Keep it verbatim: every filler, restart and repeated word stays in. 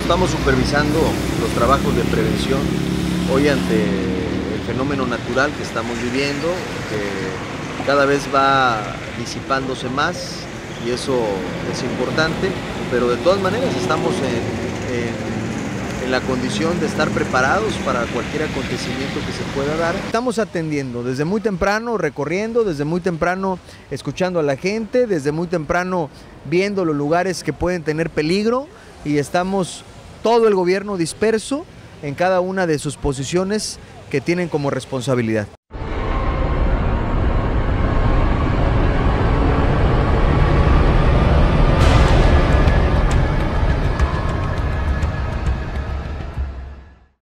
estamos supervisando los trabajos de prevención hoy ante el fenómeno natural que estamos viviendo, que cada vez va disipándose más y eso es importante, pero de todas maneras estamos en, en, en la condición de estar preparados para cualquier acontecimiento que se pueda dar. Estamos atendiendo desde muy temprano, recorriendo, desde muy temprano escuchando a la gente, desde muy temprano viendo los lugares que pueden tener peligro, y estamos todo el gobierno disperso en cada una de sus posiciones que tienen como responsabilidad.